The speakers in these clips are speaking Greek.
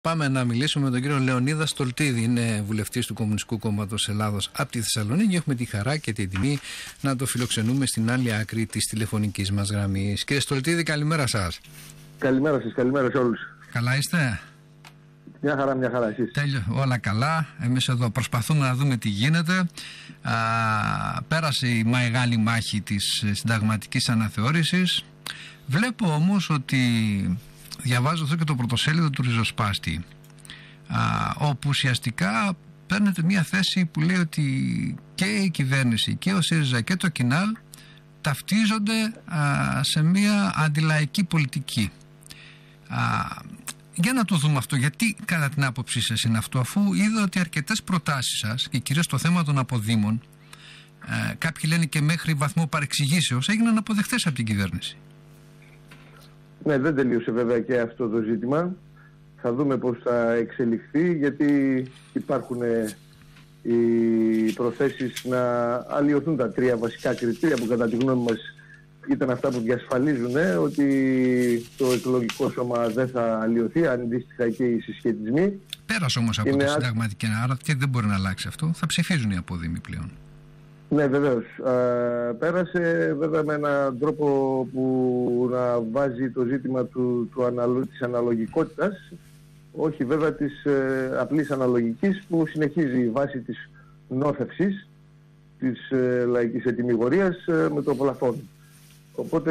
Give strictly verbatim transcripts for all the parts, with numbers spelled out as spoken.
Πάμε να μιλήσουμε με τον κύριο Λεωνίδα Στολτίδη. Είναι βουλευτής του Κομμουνιστικού Κόμματος Ελλάδος από τη Θεσσαλονίκη. Έχουμε τη χαρά και την τιμή να το φιλοξενούμε στην άλλη άκρη της τηλεφωνικής μας γραμμής. Κύριε Στολτίδη, καλημέρα σας. Καλημέρα σας, καλημέρα σε όλους. Καλά είστε? Μια χαρά, μια χαρά, εσείς? Τέλειο, όλα καλά. Εμείς εδώ προσπαθούμε να δούμε τι γίνεται. Α, πέρασε η μεγάλη μάχη της συνταγματικής αναθεώρησης. Βλέπω όμως ότι διαβάζω εδώ και το πρωτοσέλιδο του Ριζοσπάστη, α, όπου ουσιαστικά παίρνετε μια θέση που λέει ότι και η κυβέρνηση και ο ΣΥΡΙΖΑ και το ΚΙΝΑΛ ταυτίζονται α, σε μια αντιλαϊκή πολιτική. Α, για να το δούμε αυτό, γιατί κατά την άποψή σας είναι αυτό, αφού είδα ότι αρκετές προτάσεις σας και κυρίως το θέμα των αποδήμων, ε, κάποιοι λένε και μέχρι βαθμό παρεξηγήσεως, έγιναν αποδεχτές από την κυβέρνηση. Ναι, δεν τελείωσε βέβαια και αυτό το ζήτημα. Θα δούμε πώς θα εξελιχθεί, γιατί υπάρχουν ε, οι προθέσεις να αλλοιωθούν τα τρία βασικά κριτήρια που κατά τη γνώμη μας ήταν αυτά που διασφαλίζουν ε, ότι το εκλογικό σώμα δεν θα αλλοιωθεί, αντίστοιχα και οι συσχετισμοί. Πέρασε όμως από τη συνταγματική, άρα και δεν μπορεί να αλλάξει αυτό. Θα ψηφίζουν οι αποδήμοι πλέον. Ναι, βεβαίως. Ε, πέρασε βέβαια με έναν τρόπο που να βάζει το ζήτημα του, του αναλο, της αναλογικότητας, όχι βέβαια της ε, απλής αναλογικής, που συνεχίζει η βάση της νόθευσης της ε, λαϊκής ετυμηγορίας ε, με το πλαφόν. Οπότε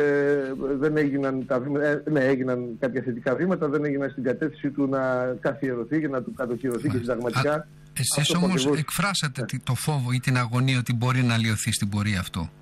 δεν έγιναν, τα βήματα, ε, ναι, έγιναν κάποια θετικά βήματα, δεν έγιναν στην κατεύθυνση του να καθιερωθεί και να του κατοχυρωθεί και συνταγματικά. Εσείς όμως ακριβώς εκφράσατε yeah. το φόβο ή την αγωνία ότι μπορεί να αλλοιωθεί στην πορεία αυτό.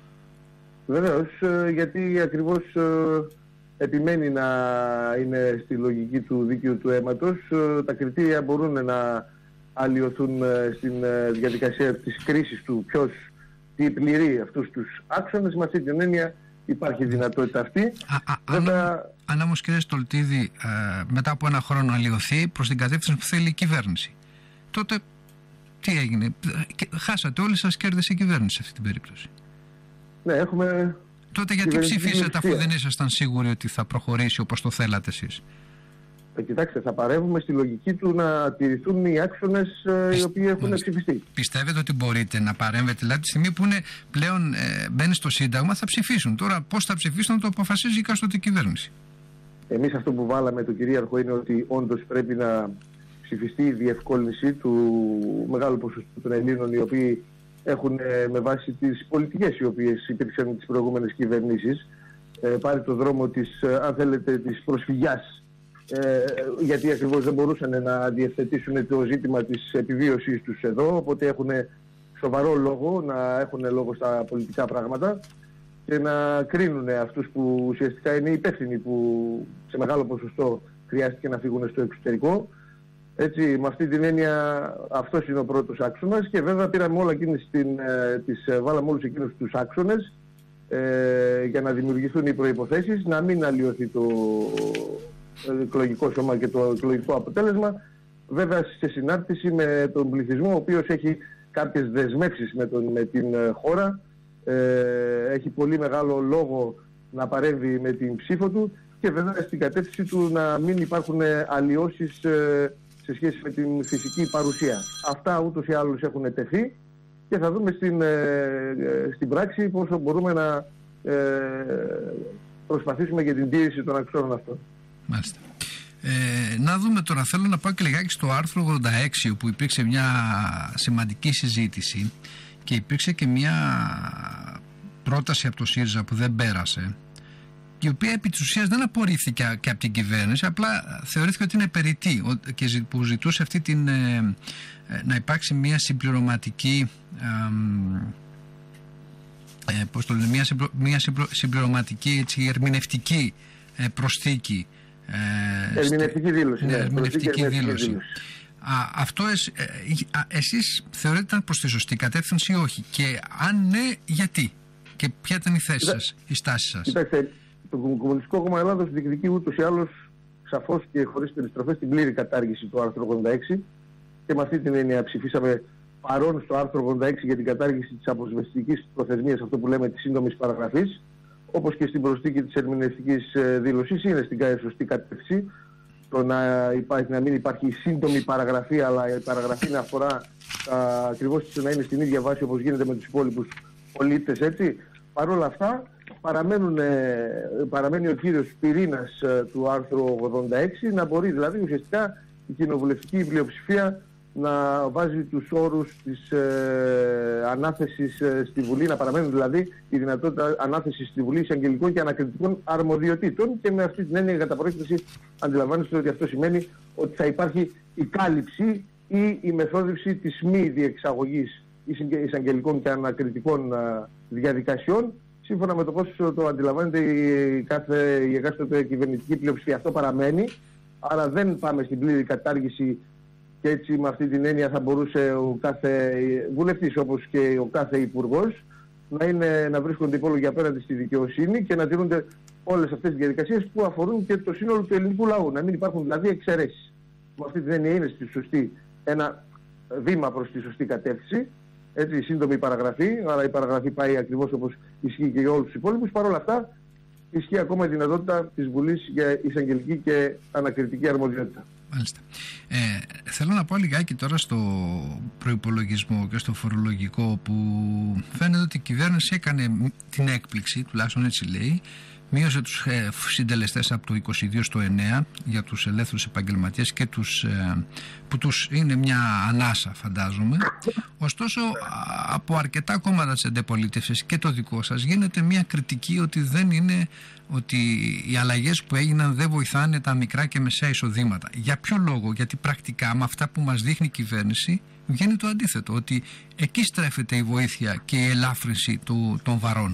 Βεβαίως, γιατί ακριβώς επιμένει να είναι στη λογική του δίκαιου του αίματος. Τα κριτήρια μπορούν να αλλοιωθούν στην διαδικασία της κρίσης του ποιος τι πληρεί αυτούς τους άξονες. Με αυτή την έννοια υπάρχει δυνατότητα αυτή. Α, α, Βέβαια... Αν όμως κύριε Στολτίδη, ε, μετά από ένα χρόνο αλλοιωθεί προς την κατεύθυνση που θέλει η κυβέρνηση, τότε τι έγινε? Χάσατε όλοι σας, κέρδισε η κυβέρνηση σε αυτή την περίπτωση. Ναι, έχουμε... Τότε γιατί ψηφίσατε αφού δεν ήσασταν σίγουροι ότι θα προχωρήσει όπως το θέλατε εσείς? Ε, κοιτάξτε, θα παρεύουμε στη λογική του να τηρηθούν οι άξονες ε, οι οποίοι έχουν ψηφιστεί. Πιστεύετε ότι μπορείτε να παρέμβετε, δηλαδή τη στιγμή που είναι πλέον ε, μπαίνει στο Σύνταγμα θα ψηφίσουν? Τώρα πώς θα ψηφίσουν το αποφασίζει η κάστοτε κυβέρνηση. Εμείς αυτό που βάλαμε το κυρίαρχο είναι ότι όντως πρέπει να ψηφιστεί η διευκόλυνση του μεγάλου ποσοστού των Ελλήνων, οι οποίοι έχουν ε, με βάση τις πολιτικές οι οποίες υπήρξαν τις προηγούμενες κυβερνήσεις ε, πάρει το δρόμο της, ε, αν θέλετε, της προσφυγιάς, ε, γιατί ακριβώς δεν μπορούσαν να διευθετήσουν το ζήτημα της επιβίωσής τους εδώ, οπότε έχουν σοβαρό λόγο να έχουν λόγο στα πολιτικά πράγματα και να κρίνουν αυτούς που ουσιαστικά είναι υπεύθυνοι, που σε μεγάλο ποσοστό χρειάστηκε να φύγουν στο εξωτερικό. Έτσι, με αυτή την έννοια αυτός είναι ο πρώτος άξονας, και βέβαια πήραμε όλα εκείνες την, ε, τις ε, βάλαμε όλους εκείνους τους άξονες ε, για να δημιουργηθούν οι προϋποθέσεις, να μην αλλοιωθεί το εκλογικό σώμα και το εκλογικό αποτέλεσμα, βέβαια σε συνάρτηση με τον πληθυσμό, ο οποίος έχει κάποιες δεσμεύσεις με, τον, με την χώρα, ε, έχει πολύ μεγάλο λόγο να παρέμβει με την ψήφο του, και βέβαια στην κατεύθυνση του να μην υπάρχουν αλλοιώσεις ε, σε σχέση με την φυσική παρουσία. Αυτά ούτως ή άλλως έχουν τεθεί, και θα δούμε στην, ε, στην πράξη πόσο μπορούμε να ε, προσπαθήσουμε για την τήρηση των αξώνων αυτών. Μάλιστα. Ε, να δούμε τώρα, θέλω να πάω και λιγάκι στο άρθρο ογδόντα έξι, όπου υπήρξε μια σημαντική συζήτηση και υπήρξε και μια πρόταση από το ΣΥΡΙΖΑ που δεν πέρασε, η οποία επί της ουσίας δεν απορρίφθηκε και από την κυβέρνηση, απλά θεωρήθηκε ότι είναι περιττή, και που ζητούσε αυτή την, ε, να υπάρξει μια συμπληρωματική ε, πώς το λένε, μια, συμπληρο, μια συμπληρωματική έτσι, ερμηνευτική ε, προσθήκη. Ε, ερμηνευτική δήλωση. Ναι, ναι, ερμηνευτική δήλωση. δήλωση. Α, αυτό εσ, ε, ε, εσείς θεωρείτε ήταν προς τη σωστή κατεύθυνση ή όχι? Και αν ναι, γιατί? Και ποια ήταν η θέση σας, η στάση σας? Κοιτάξτε, το Κομμουνιστικό Κόμμα Ελλάδος διεκδικεί ούτως ή άλλως σαφώς και χωρίς περιστροφές την πλήρη κατάργηση του άρθρου ογδόντα έξι, και με αυτή την έννοια ψηφίσαμε παρόν στο άρθρο ογδόντα έξι για την κατάργηση της αποσβεστικής προθεσμίας, αυτό που λέμε της σύντομης παραγραφής, όπως και στην προσθήκη της ερμηνευτικής δήλωσης, είναι στην σωστή κατεύθυνση. το να, υπάρχει, να μην υπάρχει σύντομη παραγραφή, αλλά η παραγραφή να αφορά ακριβώς να είναι στην ίδια βάση όπως γίνεται με τους υπόλοιπους πολίτες, έτσι. Παρ' όλα αυτά παραμένουν, παραμένει ο κύριος πυρήνας του άρθρου ογδόντα έξι, να μπορεί δηλαδή ουσιαστικά η κοινοβουλευτική πλειοψηφία να βάζει τους όρους της ε, ανάθεσης ε, στη Βουλή, να παραμένουν δηλαδή η δυνατότητα ανάθεσης στη Βουλή εισαγγελικών και ανακριτικών αρμοδιοτήτων, και με αυτή την έννοια κατά προέκταση αντιλαμβάνεστε ότι αυτό σημαίνει ότι θα υπάρχει η κάλυψη ή η μεθόδευση της μη διεξαγωγής εισαγγελικών και ανακριτικών α, διαδικασιών, σύμφωνα με το πώς το αντιλαμβάνεται η, κάθε, η εκάστοτε κυβερνητική πλειοψηφία. Αυτό παραμένει, άρα δεν πάμε στην πλήρη κατάργηση, και έτσι με αυτή την έννοια θα μπορούσε ο κάθε βουλευτής όπως και ο κάθε υπουργός να, είναι, να βρίσκονται υπόλογοι απέναντι στη δικαιοσύνη και να τηρούνται όλες αυτές τις διαδικασίες που αφορούν και το σύνολο του ελληνικού λαού. Να μην υπάρχουν δηλαδή εξαιρέσεις. Με αυτή την έννοια είναι στη σωστή, ένα βήμα προς τη σωστή κατεύθυνση. Έτσι, σύντομη παραγραφή, αλλά η παραγραφή πάει ακριβώς όπως ισχύει και για όλους τους υπόλοιπους. Παρ' όλα αυτά, ισχύει ακόμα η δυνατότητα της Βουλής για εισαγγελική και ανακριτική αρμοδιότητα. Μάλιστα. Ε, θέλω να πω λιγάκι τώρα στο προϋπολογισμό και στο φορολογικό, που φαίνεται ότι η κυβέρνηση έκανε την έκπληξη, τουλάχιστον έτσι λέει, μείωσε τους ε, συντελεστές από το είκοσι δύο στο εννέα για τους ελεύθερους επαγγελματίες και τους, ε, που τους είναι μια ανάσα φαντάζομαι. Ωστόσο από αρκετά κόμματα της αντιπολίτευσης και το δικό σας γίνεται μια κριτική ότι δεν είναι, ότι οι αλλαγές που έγιναν δεν βοηθάνε τα μικρά και μεσαία εισοδήματα. Για ποιο λόγο? Γιατί πρακτικά με αυτά που μας δείχνει η κυβέρνηση βγαίνει το αντίθετο, ότι εκεί στρέφεται η βοήθεια και η ελάφρυνση του, των βαρών.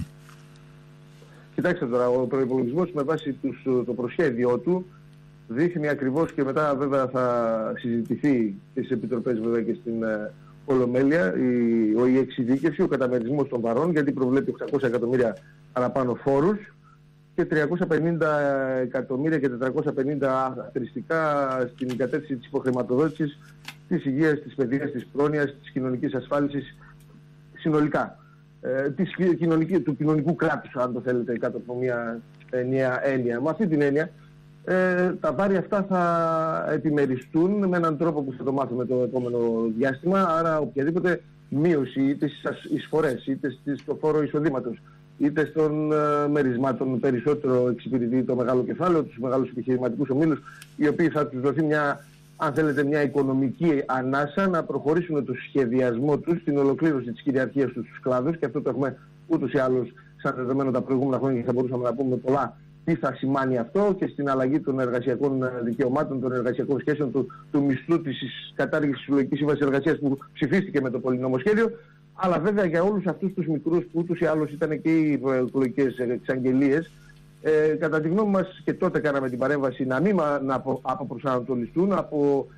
Κοιτάξτε τώρα, ο προϋπολογισμός με βάση τους, το προσχέδιό του δείχνει ακριβώς, και μετά βέβαια θα συζητηθεί και στις επιτροπές βέβαια και στην ε, Ολομέλεια η, η εξειδίκευση, ο καταμερισμός των βαρών, γιατί προβλέπει οκτακόσια εκατομμύρια παραπάνω φόρους και τριακόσια πενήντα εκατομμύρια και τετρακόσια πενήντα αθρηστικά στην κατεύθυνση της υποχρηματοδότησης της υγείας, της παιδείας, της πρόνοιας, της κοινωνικής ασφάλισης συνολικά. Ε, της κοινωνική, του κοινωνικού κράτους, αν το θέλετε, κάτω από μια ενιαία έννοια. Με αυτή την έννοια ε, τα βάρη αυτά θα επιμεριστούν με έναν τρόπο που θα το μάθουμε το επόμενο διάστημα, άρα οποιαδήποτε μείωση είτε στις εισφορές, είτε στο φόρο εισοδήματος, είτε στον ε, μερισμάτων περισσότερο εξυπηρετεί το μεγάλο κεφάλαιο, τους μεγάλους επιχειρηματικούς ομίλους, οι οποίοι θα τους δοθεί μια, αν θέλετε, μια οικονομική ανάσα να προχωρήσουν το σχεδιασμό τους στην ολοκλήρωση της κυριαρχίας τους στους κλάδους, και αυτό το έχουμε ούτως ή άλλως σαν δεδομένο τα προηγούμενα χρόνια και θα μπορούσαμε να πούμε πολλά τι θα σημάνει αυτό, και στην αλλαγή των εργασιακών δικαιωμάτων, των εργασιακών σχέσεων, του, του μισθού, της κατάργησης της συλλογικής σύμβασης εργασίας που ψηφίστηκε με το πολυνομοσχέδιο. Αλλά βέβαια για όλους αυτούς τους μικρούς που ούτως ή άλλως ήταν και οι προεκλογικές εξαγγελίες, Ε, κατά τη γνώμη μας, και τότε κάναμε την παρέμβαση, να μην να απο, αποπροσανατολιστούν από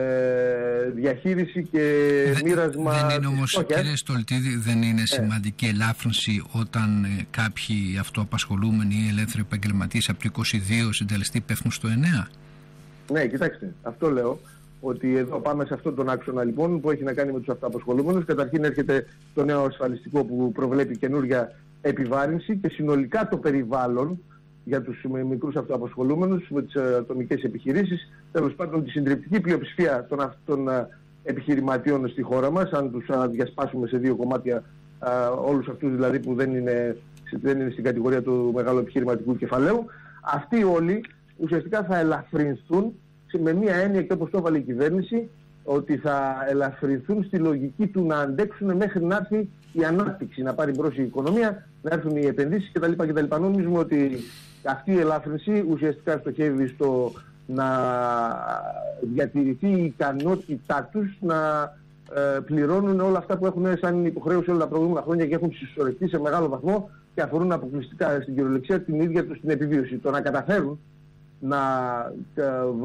ε, διαχείριση και δεν, μοίρασμα. Δεν είναι όμως, κύριε Στολτίδη, δεν είναι ε. σημαντική ελάφρυνση όταν ε, κάποιοι αυτοαπασχολούμενοι ή ελεύθεροι επαγγελματίες από το είκοσι δύο συντελεστή πέφτουν στο εννέα? Ναι, κοιτάξτε, αυτό λέω. Ότι εδώ πάμε σε αυτόν τον άξονα λοιπόν που έχει να κάνει με τους αυτοαπασχολούμενους. Καταρχήν έρχεται το νέο ασφαλιστικό που προβλέπει καινούργια επιβάρυνση, και συνολικά το περιβάλλον για τους μικρούς αυτοαπασχολούμενους με τις ατομικές επιχειρήσεις, τέλος πάντων τη συντριπτική πλειοψηφία των αυτών επιχειρηματιών στη χώρα μας, αν τους διασπάσουμε σε δύο κομμάτια, όλους αυτούς δηλαδή που δεν είναι, δεν είναι στην κατηγορία του μεγάλου επιχειρηματικού κεφαλαίου, αυτοί όλοι ουσιαστικά θα ελαφρυνθούν με μία έννοια, και όπως το έβαλε η κυβέρνηση, ότι θα ελαφρυνθούν στη λογική του να αντέξουν μέχρι να έρθει η ανάπτυξη, να πάρει μπρος η οικονομία, να έρθουν οι επενδύσεις κτλ. κτλ. Νομίζουμε ότι αυτή η ελάφρυνση ουσιαστικά στοχεύει στο να διατηρηθεί η ικανότητά τους να ε, πληρώνουν όλα αυτά που έχουν σαν υποχρέωση όλα τα προηγούμενα χρόνια και έχουν συσσωρευτεί σε μεγάλο βαθμό και αφορούν αποκλειστικά στην κυριολεξία την ίδια τους την επιβίωση. Το να καταφέρουν να ε,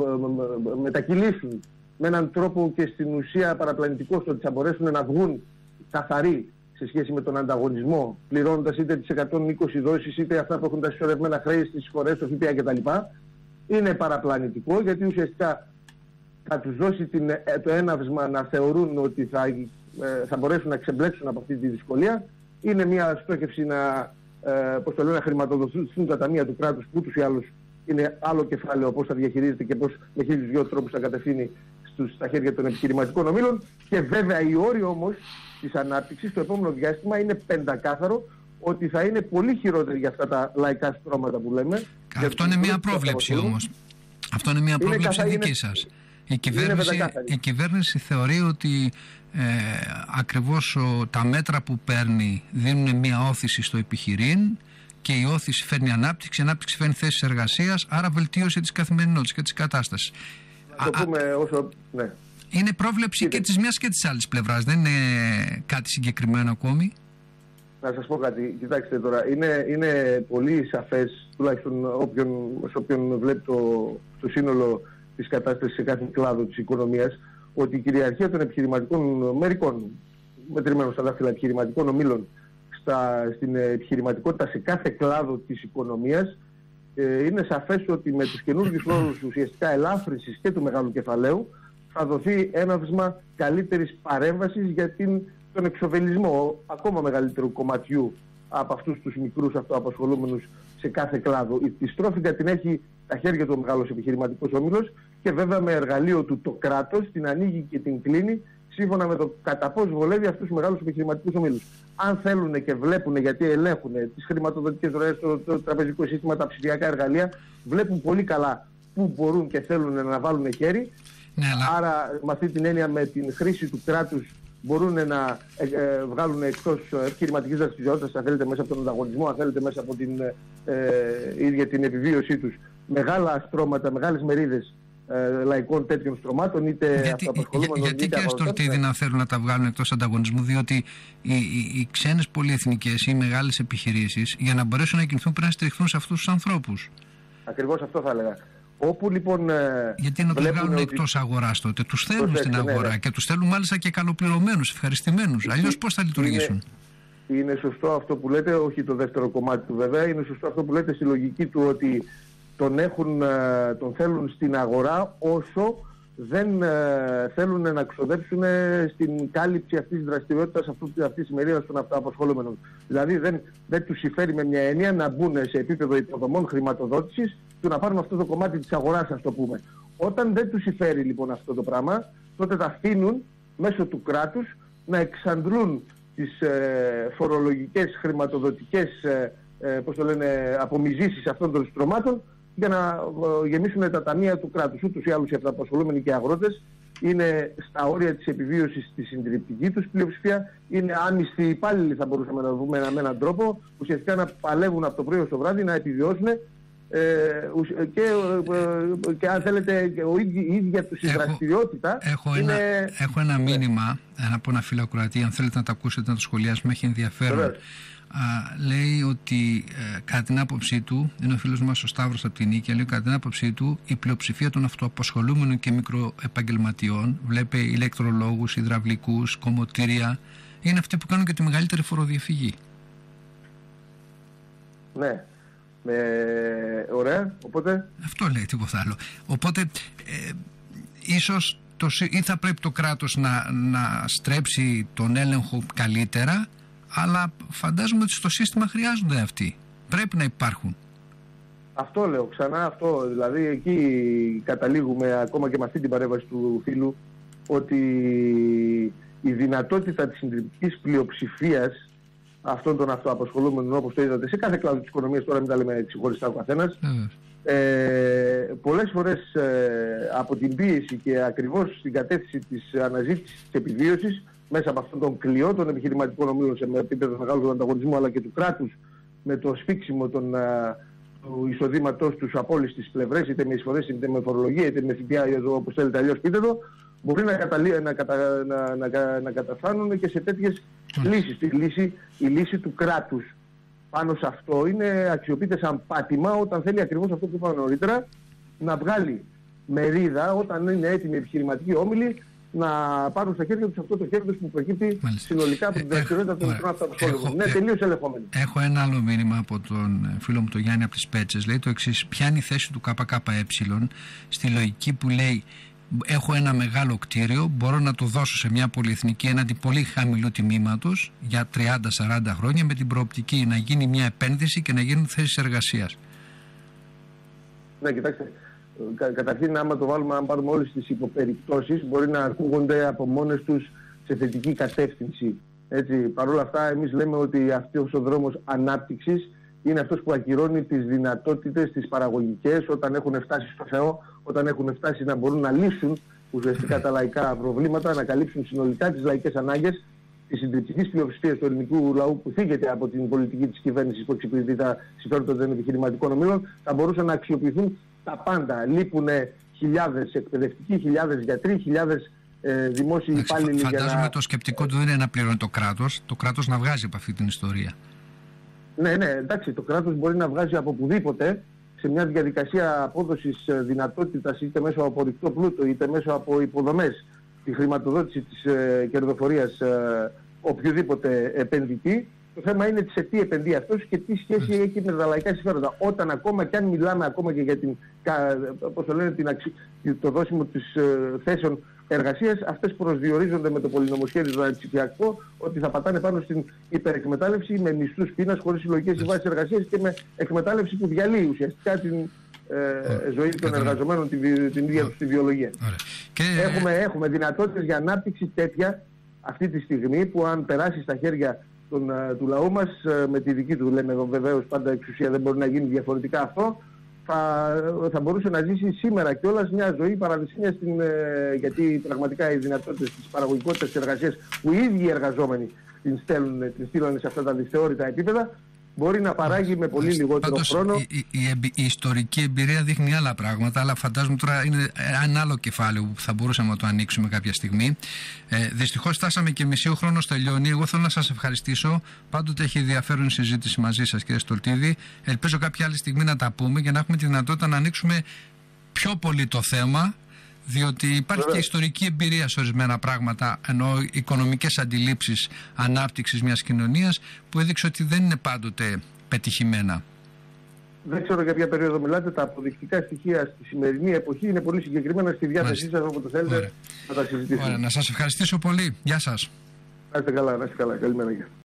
μετακυλήσουν με έναν τρόπο και στην ουσία παραπλανητικό, στο ότι θα μπορέσουν να βγουν καθαροί σε σχέση με τον ανταγωνισμό, πληρώνοντας είτε τις εκατόν είκοσι δόσεις είτε αυτά που έχουν τα συσσωρευμένα χρέη στις φορές, το ΦΠΑ κτλ. Είναι παραπλανητικό, γιατί ουσιαστικά θα τους δώσει την, το έναυσμα να θεωρούν ότι θα, ε, θα μπορέσουν να ξεμπλέξουν από αυτή τη δυσκολία. Είναι μια στόχευση να, ε, πώς το λένε, να χρηματοδοτηθούν τα ταμεία του κράτους που ούτως ή άλλως είναι άλλο κεφάλαιο πώς θα διαχειρίζεται και πώς με χίλιους δυο τρόπους θα κατευθύνει στους, στα χέρια των επιχειρηματικών ομίλων. Και βέβαια οι όροι όμως της ανάπτυξης στο επόμενο διάστημα είναι πεντακάθαρο ότι θα είναι πολύ χειρότεροι για αυτά τα λαϊκά στρώματα που λέμε. Αυτό είναι μια πρόβλεψη όμως. Αυτό είναι μια πρόβλεψη καθα... δική είναι... σας. Η κυβέρνηση, η κυβέρνηση θεωρεί ότι ε, ακριβώς ο, τα μέτρα που παίρνει δίνουν μια όθηση στο επιχειρήν και η όθηση φέρνει ανάπτυξη, η ανάπτυξη φέρνει θέσεις εργασίας, άρα βελτίωση της καθημερινότητας και της κατάστασης. Να το πούμε α, όσο... Ναι. Είναι πρόβλεψη Είτε. και της μιας και της άλλης πλευράς, δεν είναι κάτι συγκεκριμένο ακόμη. Να σας πω κάτι, κοιτάξτε τώρα, είναι, είναι πολύ σαφές, τουλάχιστον όποιον, σε όποιον βλέπει το, το σύνολο της κατάστασης σε κάθε κλάδο της οικονομίας, ότι η κυριαρχία των επιχειρηματικών μερικών, μετρημένων στα δάχτυλα επιχειρηματικών ομίλων, στα, στην επιχειρηματικότητα σε κάθε κλάδο της οικονομίας, ε, είναι σαφές ότι με τους καινούργιους όρους ουσιαστικά ελάφρυνσης και του μεγάλου κεφαλαίου θα δοθεί ένα βήμα καλύτερης παρέμβασης για την, τον εξοβελισμό ακόμα μεγαλύτερου κομματιού από αυτούς τους μικρούς αυτοαπασχολούμενους σε κάθε κλάδο. Η στρόφιγγα την έχει τα χέρια του ο μεγάλος επιχειρηματικός όμιλος και βέβαια με εργαλείο του το κράτος την ανοίγει και την κλείνει σύμφωνα με το κατά πώς βολεύει αυτούς τους μεγάλους επιχειρηματικούς ομίλους. Αν θέλουν και βλέπουν, γιατί ελέγχουν τις χρηματοδοτικές ροές, το, το τραπεζικό σύστημα, τα ψηφιακά εργαλεία, βλέπουν πολύ καλά πού μπορούν και θέλουν να βάλουν χέρι. Ναι, αλλά... Άρα με αυτή την έννοια, με την χρήση του κράτους, μπορούν να ε, ε, βγάλουν εκτός επιχειρηματικής δραστηριότητας, αν θέλετε μέσα από τον ανταγωνισμό, αν θέλετε μέσα από την ε, ίδια την επιβίωσή τους, μεγάλα στρώματα, μεγάλες μερίδες ε, λαϊκών τέτοιων στρωμάτων, είτε αυτοαπασχολούμενων. Για, γιατί είτε και αστορτίδι να θέλουν να τα βγάλουν εκτός ανταγωνισμού, διότι οι, οι, οι ξένες πολυεθνικές ή οι μεγάλες επιχειρήσεις, για να μπορέσουν να κινηθούν, πρέπει να στηριχθούν σε αυτούς τους ανθρώπους. Ακριβώς αυτό θα έλεγα. Όπου λοιπόν. Γιατί να τους βγάλουν ότι... εκτός αγοράς τότε, τους θέλουν Προσέξτε, στην αγορά ναι, ναι. και τους θέλουν μάλιστα και καλοπληρωμένους, ευχαριστημένους. Αλλιώς πώς θα λειτουργήσουν. Είναι, είναι σωστό αυτό που λέτε, όχι το δεύτερο κομμάτι του βέβαια. Είναι σωστό αυτό που λέτε στη λογική του ότι τον, έχουν, τον θέλουν στην αγορά όσο δεν ε, θέλουν να ξοδέψουν στην κάλυψη αυτής της δραστηριότητας, αυτής της μερίδας των αυτοαπασχολούμενων. Δηλαδή δεν, δεν τους συμφέρει με μια έννοια να μπουν σε επίπεδο υποδομών χρηματοδότησης του να πάρουν αυτό το κομμάτι της αγοράς, ας το πούμε. Όταν δεν τους συμφέρει λοιπόν αυτό το πράγμα, τότε τα αφήνουν μέσω του κράτους να εξαντλούν τις ε, φορολογικές, χρηματοδοτικές ε, ε, πώς το λένε, απομυζήσεις αυτών των στρωμάτων για να ε, γεμίσουν τα ταμεία του κράτους. Ούτως ή άλλως οι αυτοαπασχολούμενοι και αγρότες είναι στα όρια της επιβίωσης στη συντριπτική τους πλειοψηφία, είναι άμυστοι υπάλληλοι, θα μπορούσαμε να δούμε με έναν τρόπο, ουσιαστικά να παλεύουν από το πρωί ως το βράδυ, να επιβιώσουν. Ε, και, ε, και αν θέλετε ο ίδι, η ίδια του η δραστηριότητα έχω, είναι... ένα, έχω ένα μήνυμα ένα από ένα φίλο ακροατή, αν θέλετε να το ακούσετε, να το σχολιάσουμε, έχει ενδιαφέρον. Α, λέει ότι ε, κατά την άποψή του, είναι ο φίλος μας ο Σταύρος από την Νίκαια, λέει κατά την άποψή του η πλειοψηφία των αυτοαπασχολούμενων και μικροεπαγγελματιών, βλέπει ηλεκτρολόγους, υδραυλικούς, κομμωτήρια, είναι αυτοί που κάνουν και τη μεγαλύτερη φοροδιαφυγή. Ναι. Με... Ωραία, οπότε... Αυτό λέει, τίποτα άλλο. Οπότε, ε, ίσως το, ή θα πρέπει το κράτος να, να στρέψει τον έλεγχο καλύτερα, αλλά φαντάζομαι ότι στο σύστημα χρειάζονται αυτοί. Πρέπει να υπάρχουν. Αυτό λέω, ξανά αυτό. Δηλαδή, εκεί καταλήγουμε ακόμα και με αυτή την παρέμβαση του φίλου, ότι η δυνατότητα της συντριπτικής πλειοψηφίας αυτών των αυτοαπασχολούμενων, όπως το είδατε, σε κάθε κλάδο της οικονομίας, τώρα μην τα λέμε ξεχωριστά ο καθένας, mm. ε, πολλές φορές ε, από την πίεση και ακριβώς στην κατεύθυνση της αναζήτησης της επιβίωσης, μέσα από αυτόν τον κλειό των επιχειρηματικών ομίλων σε επίπεδο μεγάλου ανταγωνισμού, αλλά και του κράτους, με το σφίξιμο των, α, του εισοδήματός τους από όλες τις πλευρές, είτε με εισφορές, είτε με φορολογία, είτε με ΦΠΑ, όπως θέλετε αλλιώς πείτε το, μπορεί να, καταλή, να, κατα, να, να, να καταφθάνουν και σε τέτοιες mm. λύσεις. Η λύση, η λύση του κράτους πάνω σε αυτό είναι αξιοποιείται σαν πάτημα όταν θέλει ακριβώς αυτό που είπαμε νωρίτερα, να βγάλει μερίδα όταν είναι έτοιμοι επιχειρηματικοί όμιλοι να πάρουν στα χέρια τους αυτό το κέρδος που προκύπτει Μάλιστα. συνολικά από την δραστηριότητα των μικρών αυτοαπασχολούμενων. Ναι, τελείως ελεγχόμενοι. Έχω ένα άλλο μήνυμα από τον φίλο μου τον Γιάννη από τις Πέτσες. Λέει το εξής: ποια είναι η θέση του ΚΚΕ στη λογική που λέει έχω ένα μεγάλο κτίριο, μπορώ να το δώσω σε μια πολυεθνική έναντι πολύ χαμηλού τιμήματος για τριάντα σαράντα χρόνια με την προοπτική να γίνει μια επένδυση και να γίνουν θέσεις εργασίας. Ναι, κοιτάξτε. Κα, καταρχήν, άμα το βάλουμε, αν πάρουμε όλες τις υποπεριπτώσεις, μπορεί να ακούγονται από μόνες τους σε θετική κατεύθυνση. Έτσι, παρ' όλα αυτά, εμείς λέμε ότι αυτός ο δρόμος ανάπτυξης είναι αυτός που ακυρώνει τις δυνατότητες, τις παραγωγικές, όταν έχουν φτάσει στο Θεό, όταν έχουν φτάσει να μπορούν να λύσουν ουσιαστικά τα λαϊκά προβλήματα, να καλύψουν συνολικά τις λαϊκές ανάγκες της συντριπτικής πλειοψηφίας του ελληνικού λαού που θίγεται από την πολιτική της κυβέρνησης που εξυπηρετεί τα συμφέροντα των επιχειρηματικών ομίλων, θα μπορούσαν να αξιοποιηθούν τα πάντα. Λείπουν χιλιάδες εκπαιδευτικοί, χιλιάδες γιατροί, χιλιάδες ε, δημόσιοι υπάλληλοι. Φαντάζομαι να... το σκεπτικό του δεν είναι να πληρώνει το κράτος, το κράτος να βγάζει από αυτή την ιστορία. Ναι, ναι, εντάξει, το κράτος μπορεί να βγάζει από οπουδήποτε σε μια διαδικασία απόδοσης δυνατότητας, είτε μέσω από απορρικτό πλούτο, είτε μέσω από υποδομές, τη χρηματοδότηση της ε, κερδοφορίας ε, οποιοδήποτε επενδυτή. Το θέμα είναι σε τι επενδύει αυτός και τι σχέση έχει με τα λαϊκά συμφέροντα. Όταν ακόμα και αν μιλάμε ακόμα και για την, πώς το λένε, την αξι... το δώσιμο της ε, θέσεων εργασίας, αυτές προσδιορίζονται με το πολυνομοσχέδιο το ψηφιακό ότι θα πατάνε πάνω στην υπερεκμετάλλευση με μισθούς πείνας, χωρίς συλλογικές συμβάσεις εργασίας και με εκμετάλλευση που διαλύει ουσιαστικά την ε, ζωή των εργαζομένων, την, την ίδια τους τη βιολογία. Και... Έχουμε, έχουμε δυνατότητες για ανάπτυξη τέτοια αυτή τη στιγμή που αν περάσει στα χέρια Τον, του λαού μας με τη δική του, λέμε εδώ βεβαίως πάντα εξουσία, δεν μπορεί να γίνει διαφορετικά αυτό, θα, θα μπορούσε να ζήσει σήμερα κιόλας μια ζωή παραδεισίνια στην, ε, γιατί πραγματικά οι δυνατότητες της παραγωγικότητας της εργασίας που οι ίδιοι οι εργαζόμενοι την στέλνουν, την στείλουν σε αυτά τα δυσθεώρητα επίπεδα, μπορεί να παράγει με πολύ λιγότερο Πάντως, χρόνο. Η, η, η, η ιστορική εμπειρία δείχνει άλλα πράγματα, αλλά φαντάζομαι τώρα είναι ένα άλλο κεφάλαιο που θα μπορούσαμε να το ανοίξουμε κάποια στιγμή. Ε, δυστυχώς φτάσαμε και μισή, ο χρόνος τελειώνει. Εγώ θέλω να σας ευχαριστήσω. Πάντοτε έχει ενδιαφέρον η συζήτηση μαζί σας, κύριε Στολτίδη. Ελπίζω κάποια άλλη στιγμή να τα πούμε και να έχουμε τη δυνατότητα να ανοίξουμε πιο πολύ το θέμα. Διότι υπάρχει Βέβαια. και ιστορική εμπειρία σε ορισμένα πράγματα, ενώ οικονομικές αντιλήψεις ανάπτυξης μιας κοινωνίας που έδειξε ότι δεν είναι πάντοτε πετυχημένα. Δεν ξέρω για ποια περίοδο μιλάτε. Τα αποδεικτικά στοιχεία στη σημερινή εποχή είναι πολύ συγκεκριμένα στη διάθεσή σας, όποτε θέλετε. Ωραία. Να τα συζητήσουμε. Ωραία. Να σας ευχαριστήσω πολύ. Γεια σας. Να είστε καλά, να είστε καλά. Καλημέρα.